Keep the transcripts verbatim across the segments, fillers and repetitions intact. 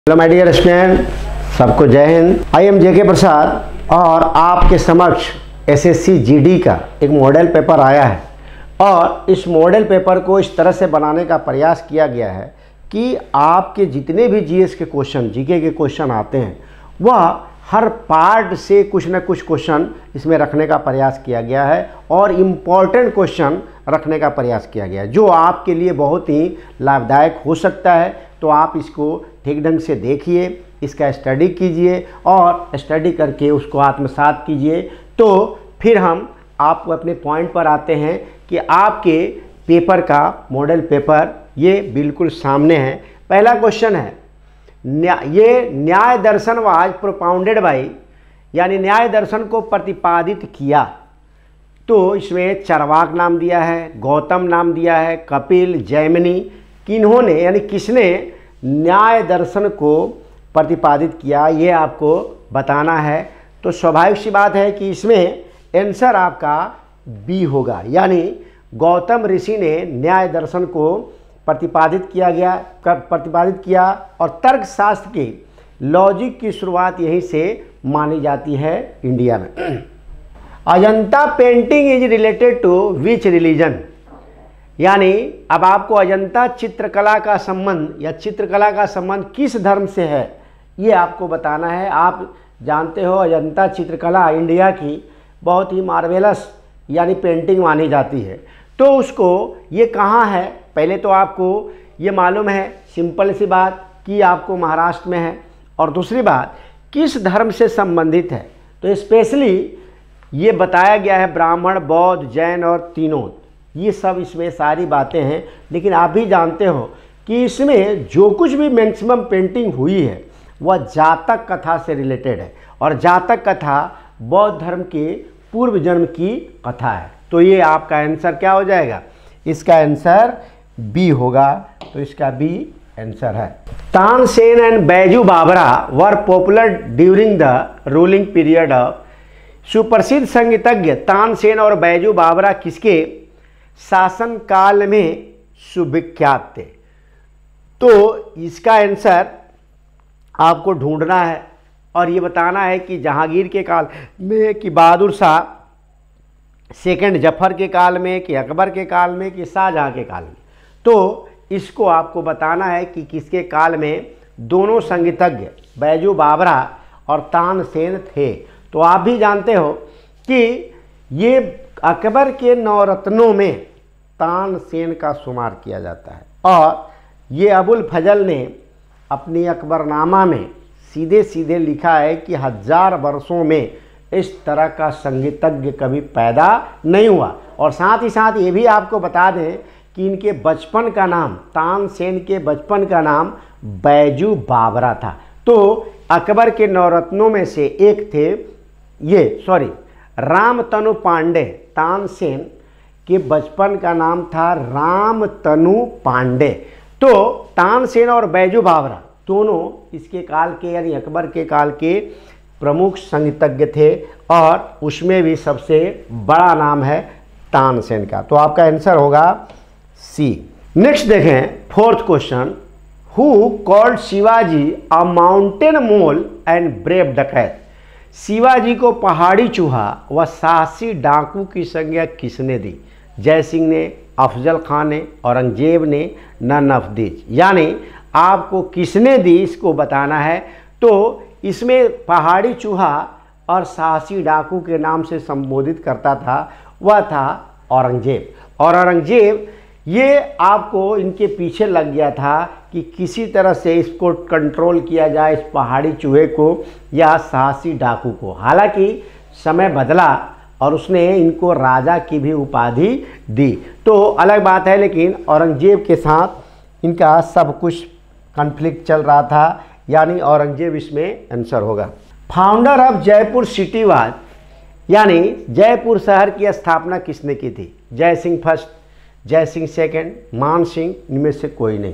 Hello my dear student, सबको जय Hind. I am जेके प्रसाद और आपके समक्ष एसएससी जीडी का एक मॉडल पेपर आया है और इस मॉडल पेपर को इस तरह से बनाने का प्रयास किया गया है कि आपके जितने भी जीएस के क्वेश्चन, जीके के क्वेश्चन आते हैं वह हर पार्ट से कुछ न कुछ क्वेश्चन इसमें रखने का प्रयास किया गया है और इम्पॉर्टेंट क्वेश्चन रखने का प्रयास किया गया है जो आपके लिए बहुत ही लाभदायक हो सकता है। तो आप इसको ठीक ढंग से देखिए, इसका स्टडी कीजिए और स्टडी करके उसको आत्मसात कीजिए। तो फिर हम आपको अपने पॉइंट पर आते हैं कि आपके पेपर का मॉडल पेपर ये बिल्कुल सामने है। पहला क्वेश्चन है, न्या, ये न्याय दर्शन वाज प्रोपाउंडेड बाई, यानी न्याय दर्शन को प्रतिपादित किया। तो इसमें चरवाक नाम दिया है, गौतम नाम दिया है, कपिल, जैमिनी, किन्होंने यानी किसने न्याय दर्शन को प्रतिपादित किया ये आपको बताना है। तो स्वाभाविक सी बात है कि इसमें आंसर आपका बी होगा, यानी गौतम ऋषि ने न्याय दर्शन को प्रतिपादित किया गया प्रतिपादित किया और तर्कशास्त्र की लॉजिक की शुरुआत यहीं से मानी जाती है इंडिया में। Ajanta painting is related to which religion, यानी अब आपको अजंता चित्रकला का संबंध या चित्रकला का संबंध किस धर्म से है ये आपको बताना है। आप जानते हो अजंता चित्रकला इंडिया की बहुत ही मार्वेलस यानी पेंटिंग मानी जाती है। तो उसको ये कहाँ है, पहले तो आपको ये मालूम है, सिंपल सी बात कि आपको महाराष्ट्र में है, और दूसरी बात किस धर्म से संबंधित है। तो स्पेशली ये बताया गया है ब्राह्मण, बौद्ध, जैन और तीनों, ये सब इसमें सारी बातें हैं। लेकिन आप भी जानते हो कि इसमें जो कुछ भी मैक्सिमम पेंटिंग हुई है वह जातक कथा से रिलेटेड है और जातक कथा बौद्ध धर्म के पूर्व जन्म की कथा है। तो ये आपका आंसर क्या हो जाएगा, इसका आंसर बी होगा। तो इसका बी आंसर है। Tansen and Baiju Bawra were popular during the ruling period of, सुप्रसिद्ध संगीतज्ञ तानसेन और बैजू बावरा किसके शासन काल में सुविख्यात थे। तो इसका आंसर आपको ढूंढना है और ये बताना है कि जहांगीर के काल में, कि बहादुर शाह सेकंड जफर के काल में, कि अकबर के काल में, कि शाहजहां के काल में। तो इसको आपको बताना है कि किसके काल में दोनों संगीतज्ञ बैजू बावरा और तानसेन थे। तो आप भी जानते हो कि ये अकबर के नवरत्नों में तानसेन का शुमार किया जाता है और ये अबुल फजल ने अपनी अकबरनामा में सीधे सीधे लिखा है कि हजार वर्षों में इस तरह का संगीतज्ञ कभी पैदा नहीं हुआ। और साथ ही साथ ये भी आपको बता दें कि इनके बचपन का नाम, तानसेन के बचपन का नाम बैजू बावरा था। तो अकबर के नवरत्नों में से एक थे ये, सॉरी रामतनु पांडे, तानसेन के बचपन का नाम था रामतनु पांडे। तो तानसेन और बैजू बावरा दोनों इसके काल के यानी अकबर के काल के प्रमुख संगीतज्ञ थे और उसमें भी सबसे बड़ा नाम है तानसेन का। तो आपका आंसर होगा सी। नेक्स्ट देखें fourth question, who called Shivaji a mountain mole and brave dacoit, Shivaji को पहाड़ी चूहा व साहसी डाकू की संज्ञा किसने दी। जय सिंह ने, अफजल खान ने, औरंगजेब ने, नन ऑफ दिस, यानी आपको किसने दी इसको बताना है। तो इसमें पहाड़ी चूहा और साहसी डाकू के नाम से संबोधित करता था वह था औरंगजेब। और औरंगजेब ये आपको इनके पीछे लग गया था कि किसी तरह से इसको कंट्रोल किया जाए, इस पहाड़ी चूहे को या साहसी डाकू को। हालांकि समय बदला और उसने इनको राजा की भी उपाधि दी, तो अलग बात है। लेकिन औरंगजेब के साथ इनका सब कुछ कॉन्फ्लिक्ट चल रहा था, यानी औरंगजेब इसमें आंसर होगा। Founder of Jaipur city was, यानी जयपुर शहर की स्थापना किसने की थी। जय सिंह फर्स्ट, जय सिंह सेकंड, मान सिंह, इनमें से कोई नहीं।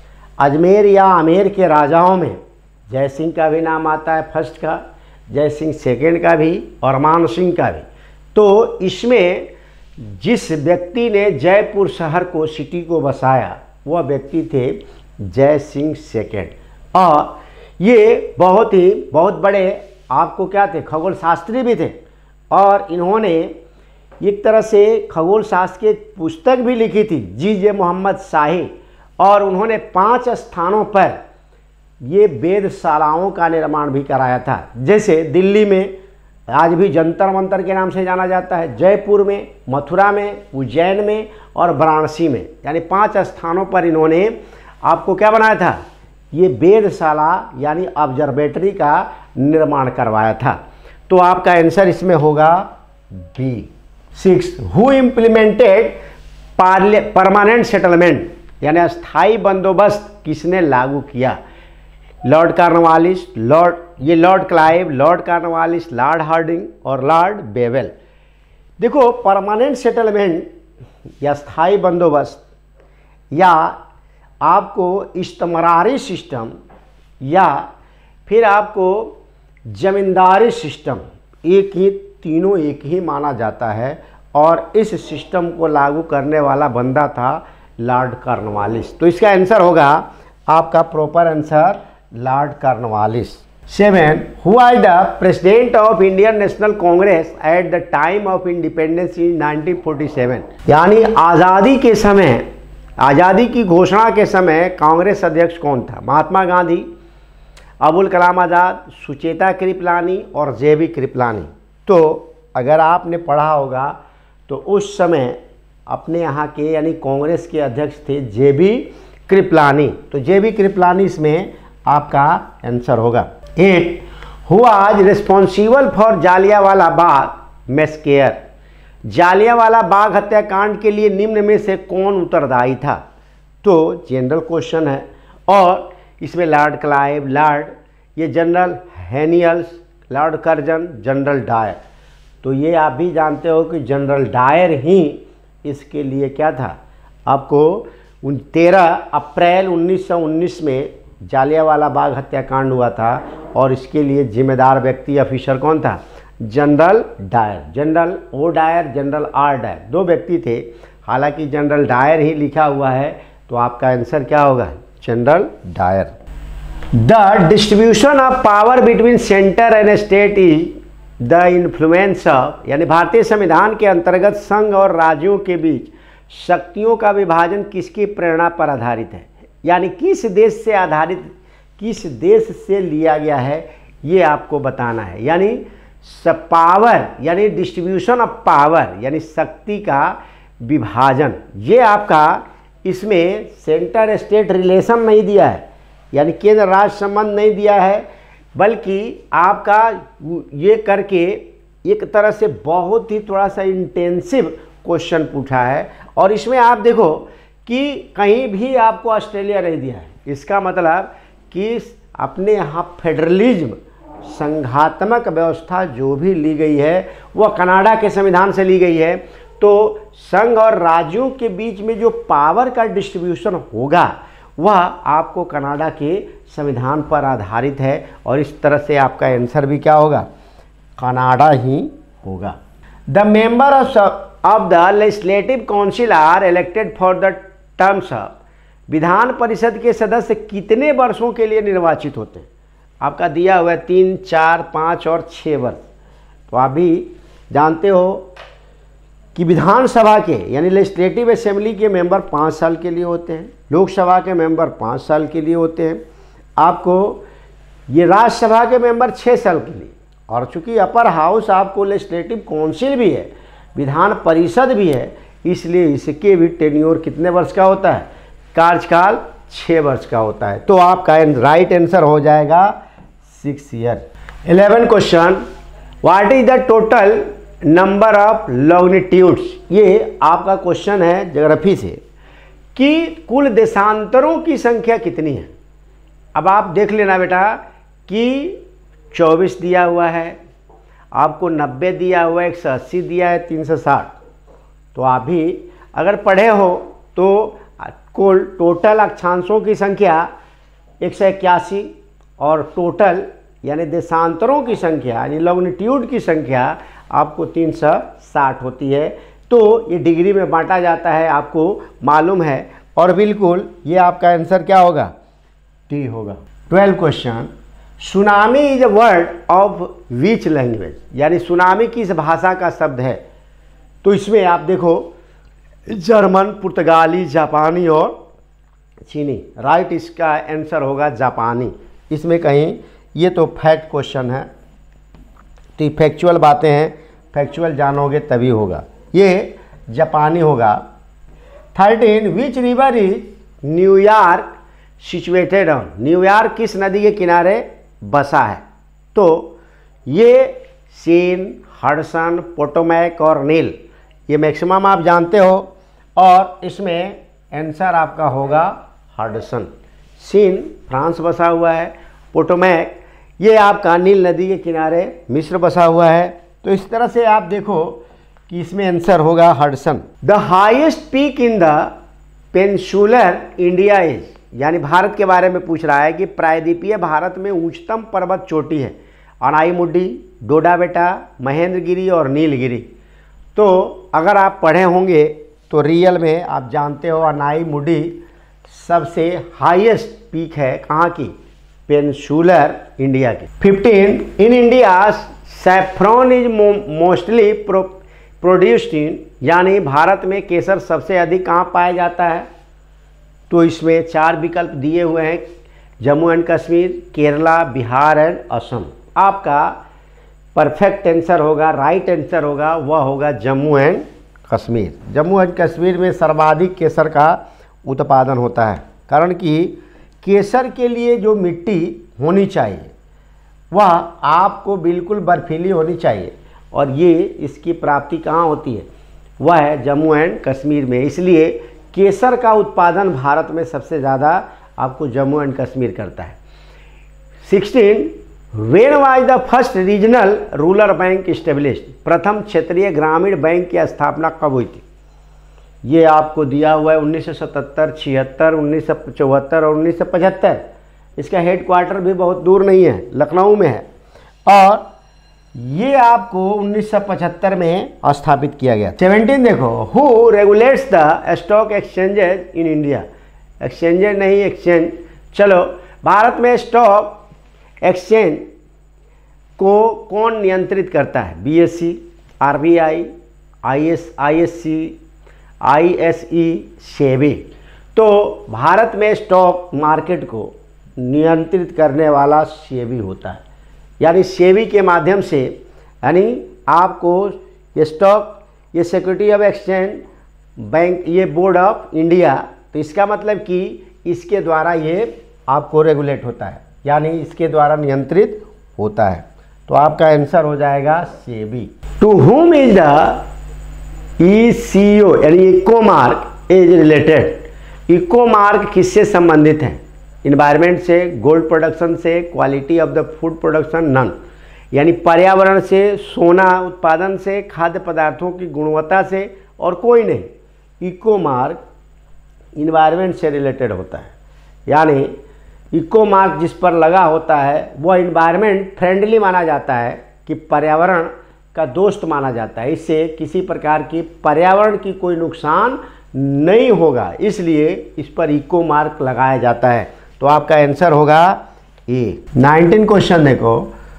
अजमेर या आमेर के राजाओं में जय सिंह का भी नाम आता है फर्स्ट का, जय सिंह सेकंड का भी और मान सिंह का भी। तो इसमें जिस व्यक्ति ने जयपुर शहर को, सिटी को बसाया वह व्यक्ति थे जय सिंह सेकंड। और ये बहुत ही बहुत बड़े आपको क्या थे, खगोल शास्त्री भी थे, और इन्होंने एक तरह से खगोल शास्त्र की एक पुस्तक भी लिखी थी, जी जे मोहम्मद शाही, और उन्होंने पांच स्थानों पर ये वेधशालाओं का निर्माण भी कराया था। जैसे दिल्ली में आज भी जंतर मंतर के नाम से जाना जाता है, जयपुर में, मथुरा में, उज्जैन में और वाराणसी में, यानी पांच स्थानों पर इन्होंने आपको क्या बनाया था, ये वेधशाला यानी ऑब्जर्वेटरी का निर्माण करवाया था। तो आपका आंसर इसमें होगा B. Six, who implemented permanent settlement यानी अस्थाई बंदोबस्त किसने लागू किया? लॉर्ड कॉर्नवालिस, लॉर्ड ये Lord Clive, Lord Cornwallis, Lord Hardinge और लॉर्ड बेवेल। देखो, परमानेंट सेटलमेंट या स्थायी बंदोबस्त या आपको इस्तमरारी सिस्टम या फिर आपको जमींदारी सिस्टम, एक ही तीनों एक ही माना जाता है, और इस सिस्टम को लागू करने वाला बंदा था लॉर्ड कॉर्नवालिस। तो इसका आंसर होगा आपका proper answer Lord Cornwallis. Seven, who was the president of Indian National Congress at the time of independence in nineteen forty seven, यानी आज़ादी के समय, आज़ादी की घोषणा के समय कांग्रेस अध्यक्ष कौन था? महात्मा गांधी, अबुल कलाम आज़ाद, सुचेता कृपलानी और जे बी कृपलानी। तो अगर आपने पढ़ा होगा तो उस समय अपने यहाँ के यानी कांग्रेस के अध्यक्ष थे जे बी कृपलानी। तो जे बी कृपलानी इसमें आपका आंसर होगा। Eight, who was responsible for Jallianwala Bagh massacre, Jallianwala Bagh हत्याकांड के लिए निम्न में से कौन उत्तरदायी था? तो जनरल क्वेश्चन है, और इसमें लॉर्ड क्लाइव, लॉर्ड ये General Haniels, Lord Curzon, General Dyer. तो ये आप भी जानते हो कि जनरल डायर ही इसके लिए क्या था, आपको उन तेरह अप्रैल उन्नीस सौ उन्नीस में जालियांवाला बाग हत्याकांड हुआ था, और इसके लिए जिम्मेदार व्यक्ति ऑफिसर कौन था? General Dyer, general O Dyer, general R Dyer, दो व्यक्ति थे। हालांकि जनरल डायर ही लिखा हुआ है, तो आपका आंसर क्या होगा? General Dyer. The distribution of power between centre and state is the influence of, यानी भारतीय संविधान के अंतर्गत संघ और राज्यों के बीच शक्तियों का विभाजन किसकी प्रेरणा पर आधारित है? यानी किस देश से आधारित, किस देश से लिया गया है, ये आपको बताना है। यानी पावर यानी डिस्ट्रीब्यूशन ऑफ पावर यानी शक्ति का विभाजन, ये आपका इसमें सेंटर स्टेट रिलेशन नहीं दिया है, यानी केंद्र राज्य संबंध नहीं दिया है, बल्कि आपका ये करके एक तरह से बहुत ही थोड़ा सा इंटेंसिव क्वेश्चन पूछा है। और इसमें आप देखो कि कहीं भी आपको ऑस्ट्रेलिया नहीं दिया है, इसका मतलब कि अपने यहाँ फेडरलिज्म संघात्मक व्यवस्था जो भी ली गई है वह कनाडा के संविधान से ली गई है। तो संघ और राज्यों के बीच में जो पावर का डिस्ट्रीब्यूशन होगा वह आपको कनाडा के संविधान पर आधारित है, और इस तरह से आपका आंसर भी क्या होगा? कनाडा ही होगा। The member of of the legislative council are elected for the terms of, विधान परिषद के सदस्य कितने वर्षों के लिए निर्वाचित होते हैं? आपका दिया हुआ है तीन, चार, पाँच और छः वर्ष। तो आप भी जानते हो कि विधानसभा के यानी लेजिस्लेटिव असेंबली के मेंबर पाँच साल के लिए होते हैं, लोकसभा के मेंबर पाँच साल के लिए होते हैं, आपको ये राज्यसभा के मेंबर छः साल के लिए, और चूँकि अपर हाउस आपको लेजिस्लेटिव काउंसिल भी है, विधान परिषद भी है, इसलिए इसके भी टेन्योर कितने वर्ष का होता है? कार्यकाल छः वर्ष का होता है। तो आपका राइट आंसर हो जाएगा six year. Eleven question, what is the total number of longitudes, ये आपका क्वेश्चन है ज्योग्राफी से कि कुल देशांतरों की संख्या कितनी है। अब आप देख लेना बेटा कि चौबीस दिया हुआ है, आपको नब्बे दिया हुआ है, एक सौ अस्सी दिया है, तीन सौ साठ। तो आप भी अगर पढ़े हो तो कुल टोटल अक्षांशों की संख्या एक सौ इक्यासी और टोटल यानी देशांतरों की संख्या यानी लॉन्गिट्यूड की संख्या आपको तीन सौ साठ होती है। तो ये डिग्री में बांटा जाता है, आपको मालूम है, और बिल्कुल ये आपका आंसर क्या होगा? टी होगा। Twelve question, tsunami is a word of which language, यानी सुनामी किस भाषा का शब्द है। तो इसमें आप देखो जर्मन, पुर्तगाली, जापानी और चीनी। राइट इसका आंसर होगा जापानी। इसमें कहीं, ये तो फैक्ट क्वेश्चन है, तो फैक्चुअल बातें हैं, फैक्चुअल जानोगे तभी होगा। ये जापानी होगा। Thirteen, which river is New York situated on, New York किस नदी के किनारे बसा है। तो ये सीन, हडसन, पोटोमैक और नील, ये मैक्सिमम आप जानते हो, और इसमें आंसर आपका होगा हडसन। सीन फ्रांस बसा हुआ है, पोटोमैक ये आपका नील नदी के किनारे मिस्र बसा हुआ है। तो इस तरह से आप देखो कि इसमें आंसर होगा Hudson. The highest peak in the peninsular India is, यानी भारत के बारे में पूछ रहा है कि प्रायद्वीपीय भारत में उच्चतम पर्वत चोटी है। अनाईमुड्डी, डोडाबेटा, महेंद्रगिरी और नीलगिरी। तो अगर आप पढ़े होंगे तो रियल में आप जानते हो अनाईमुड्डी सबसे हाईएस्ट पीक है, कहाँ की, पेनिनसुलर इंडिया की। Fifteen, in India saffron is mostly produced in, यानी भारत में केसर सबसे अधिक कहाँ पाया जाता है। तो इसमें चार विकल्प दिए हुए हैं, जम्मू एंड कश्मीर, केरला, बिहार एंड असम। आपका परफेक्ट आंसर होगा, राइट आंसर होगा, वह होगा जम्मू एंड कश्मीर। जम्मू एंड कश्मीर में सर्वाधिक केसर का उत्पादन होता है, कारण कि केसर के लिए जो मिट्टी होनी चाहिए वह आपको बिल्कुल बर्फीली होनी चाहिए, और ये इसकी प्राप्ति कहाँ होती है, वह है जम्मू एंड कश्मीर में। इसलिए केसर का उत्पादन भारत में सबसे ज़्यादा आपको जम्मू एंड कश्मीर करता है। Sixteen, when was the first regional rural bank established, प्रथम क्षेत्रीय ग्रामीण बैंक की स्थापना कब हुई थी। ये आपको दिया हुआ है उन्नीस सौ सतहत्तर, छिहत्तर, उन्नीस सौ चौहत्तर और उन्नीस सौ पचहत्तर। इसका हेड क्वार्टर भी बहुत दूर नहीं है, लखनऊ में है, और ये आपको उन्नीस सौ पचहत्तर में स्थापित किया गया। सेवेंटीन देखो, who regulates the stock exchanges in India, exchanges नहीं एक्सचेंज। चलो, भारत में स्टॉक एक्सचेंज को कौन नियंत्रित करता है, BSE, RBI, IS ISC, ISE, SEBI. तो भारत में स्टॉक मार्केट को नियंत्रित करने वाला सेबी होता है, यानी सेबी के माध्यम से, यानी आपको ये स्टॉक, ये सिक्योरिटी ऑफ एक्सचेंज बैंक, ये बोर्ड ऑफ इंडिया, तो इसका मतलब कि इसके द्वारा ये आपको रेगुलेट होता है, यानी इसके द्वारा नियंत्रित होता है। तो आपका आंसर हो जाएगा SEBI. To whom is the ECO, यानी इकोमार्क इज रिलेटेड, इकोमार्क किससे संबंधित है, इन्वायरमेंट से, गोल्ड प्रोडक्शन से, quality of the food production, none, यानी पर्यावरण से, सोना उत्पादन से, खाद्य पदार्थों की गुणवत्ता से, और कोई नहीं। इको मार्क इन्वायरमेंट से रिलेटेड होता है, यानी इको मार्क जिस पर लगा होता है वह इन्वायरमेंट फ्रेंडली माना जाता है, कि पर्यावरण का दोस्त माना जाता है, इससे किसी प्रकार की पर्यावरण की कोई नुकसान नहीं होगा, इसलिए इस पर इको मार्क लगाया जाता है। तो आपका आंसर होगा ए। नाइनटीन क्वेश्चन देखो,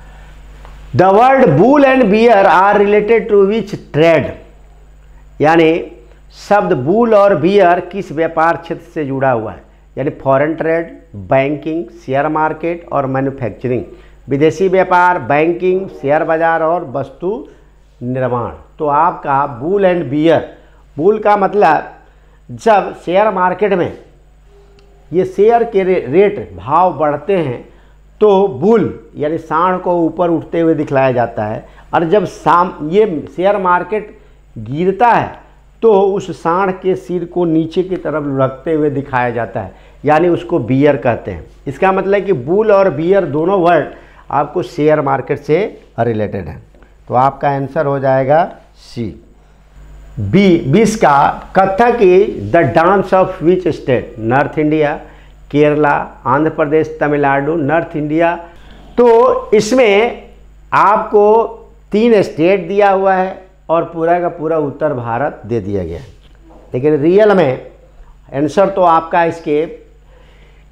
the word bull and bear are related to which trade, यानी शब्द बुल और बियर किस व्यापार क्षेत्र से जुड़ा हुआ है, यानी foreign trade, banking, share market और मैन्युफैक्चरिंग, विदेशी व्यापार, बैंकिंग, शेयर बाजार और वस्तु निर्माण। तो आपका बुल एंड बियर, बुल का मतलब जब शेयर मार्केट में ये शेयर के रे, रेट भाव बढ़ते हैं तो बुल यानी सांड को ऊपर उठते हुए दिखलाया जाता है, और जब साम ये शेयर मार्केट गिरता है तो उस सांड के सिर को नीचे की तरफ लुढ़कते हुए दिखाया जाता है, यानी उसको बियर कहते हैं। इसका मतलब है कि बुल और बियर दोनों वर्ड आपको शेयर मार्केट से रिलेटेड है। तो आपका आंसर हो जाएगा सी। बी बीस का, Kathak is the dance of which state, north India, Kerala, Andhra Pradesh, Tamil Nadu, north India. तो इसमें आपको तीन स्टेट दिया हुआ है और पूरा का पूरा उत्तर भारत दे दिया गया है, लेकिन रियल में आंसर तो आपका इसके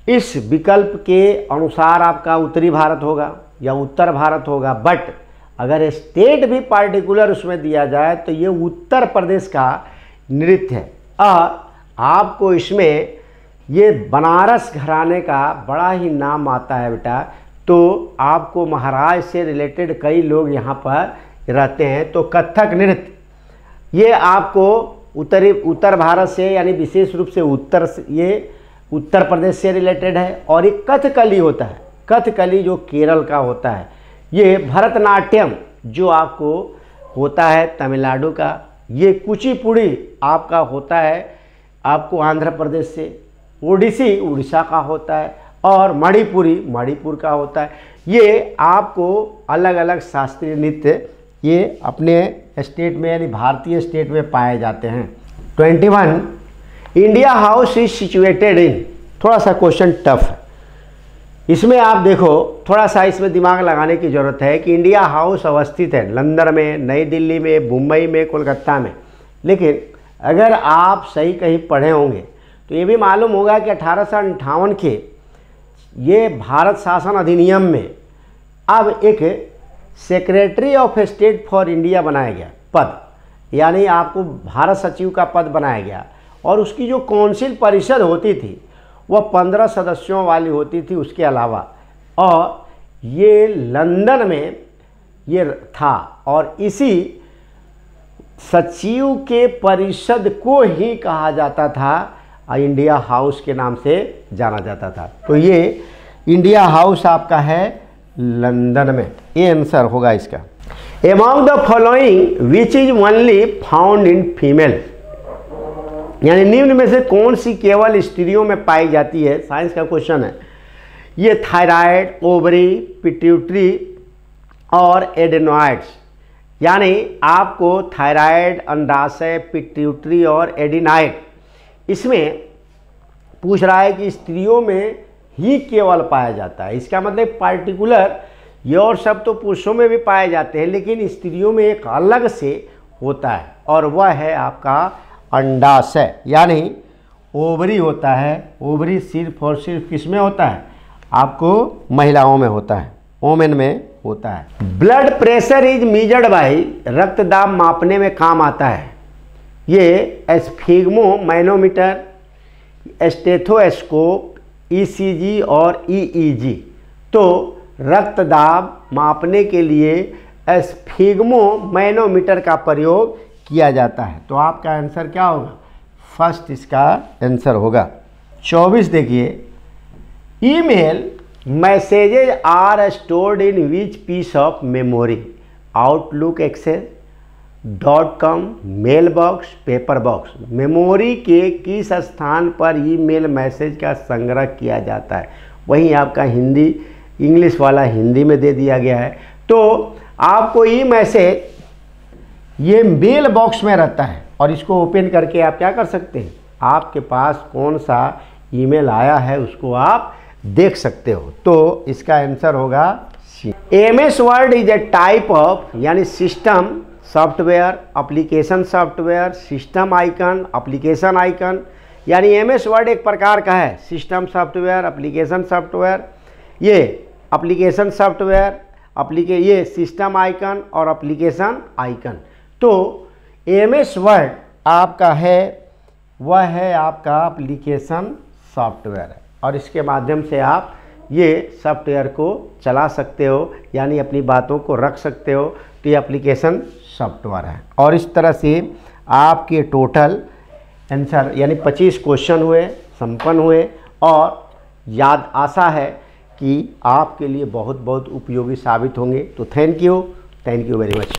इस विकल्प के अनुसार आपका उत्तरी भारत होगा या उत्तर भारत होगा, बट अगर स्टेट भी पार्टिकुलर उसमें दिया जाए तो ये उत्तर प्रदेश का नृत्य है। और आपको इसमें ये बनारस घराने का बड़ा ही नाम आता है बेटा, तो आपको महाराज से रिलेटेड कई लोग यहाँ पर रहते हैं। तो कथक नृत्य ये आपको उत्तरी उत्तर भारत से यानी विशेष रूप से उत्तर से, ये उत्तर प्रदेश से रिलेटेड है। और एक कथकली होता है, कथकली जो केरल का होता है। ये भरतनाट्यम जो आपको होता है तमिलनाडु का। ये कुचिपुड़ी आपका होता है आपको आंध्र प्रदेश से। ओडिसी उड़ीसा का होता है और मणिपुरी मणिपुर का होता है। ये आपको अलग अलग शास्त्रीय नृत्य ये अपने स्टेट में यानी भारतीय स्टेट में पाए जाते हैं। Twenty one India house is situated in, थोड़ा सा क्वेश्चन टफ है। इसमें आप देखो थोड़ा सा इसमें दिमाग लगाने की ज़रूरत है कि इंडिया हाउस अवस्थित है लंदन में, नई दिल्ली में, मुंबई में, कोलकाता में। लेकिन अगर आप सही कहीं पढ़े होंगे तो ये भी मालूम होगा कि अठारह सौ अंठावन के ये भारत शासन अधिनियम में अब एक secretary of state for India बनाया गया पद, यानी आपको भारत सचिव का पद बनाया गया। और उसकी जो काउंसिल परिषद होती थी वह पंद्रह सदस्यों वाली होती थी उसके अलावा। और ये लंदन में ये था और इसी सचिव के परिषद को ही कहा जाता था इंडिया हाउस के नाम से जाना जाता था। तो ये इंडिया हाउस आपका है लंदन में, ये आंसर होगा इसका। Among the following which is only found in female, यानी निम्न में से कौन सी केवल स्त्रियों में पाई जाती है, साइंस का क्वेश्चन है। ये थायराइड, ओवरी, पिट्यूटरी और एडेनॉइड्स, यानी आपको थायराइड, अंडाशय, पिट्यूटरी और एडेनॉइड इसमें पूछ रहा है कि स्त्रियों में ही केवल पाया जाता है। इसका मतलब पार्टिकुलर, ये और सब तो पुरुषों में भी पाए जाते हैं लेकिन स्त्रियों में एक अलग से होता है और वह है आपका अंडाशय, यानी ओवरी होता है। ओवरी सिर्फ और सिर्फ किस में होता है, आपको महिलाओं में होता है, वोमेन में होता है। Blood pressure is measured by, रक्तदाब मापने में काम आता है। ये स्फिग्मो मैनोमीटर, स्टेथोस्कोप, ईसीजी और ईईजी। तो रक्तदाब मापने के लिए स्फिग्मो मैनोमीटर का प्रयोग किया जाता है। तो आपका आंसर क्या होगा, फर्स्ट इसका आंसर होगा। चौबीस देखिए, email messages are stored in which piece of memory, outlook, excel, dot com, mail box, paper box. Memory के किस स्थान पर ईमेल मैसेज का संग्रह किया जाता है, वहीं आपका हिंदी इंग्लिश वाला हिंदी में दे दिया गया है। तो आपको ई मैसेज ये मेल बॉक्स में रहता है और इसको ओपन करके आप क्या कर सकते हैं, आपके पास कौन सा ईमेल आया है उसको आप देख सकते हो। तो इसका आंसर होगा C. M S word is a type of, यानी system software, application software, system icon, application icon, यानी एम एस वर्ड एक प्रकार का है सिस्टम सॉफ्टवेयर, एप्लीकेशन सॉफ्टवेयर, ये एप्लीकेशन सॉफ्टवेयर, एप्लीके ये सिस्टम आइकन और एप्लीकेशन आइकन। तो एम एस वर्ड आपका है वह है आपका एप्लीकेशन सॉफ्टवेयर है और इसके माध्यम से आप ये सॉफ्टवेयर को चला सकते हो, यानी अपनी बातों को रख सकते हो। तो ये एप्लीकेशन सॉफ्टवेयर है। और इस तरह से आपके टोटल आंसर यानी पच्चीस क्वेश्चन हुए, संपन्न हुए और याद आशा है कि आपके लिए बहुत बहुत उपयोगी साबित होंगे। तो thank you, thank you very much.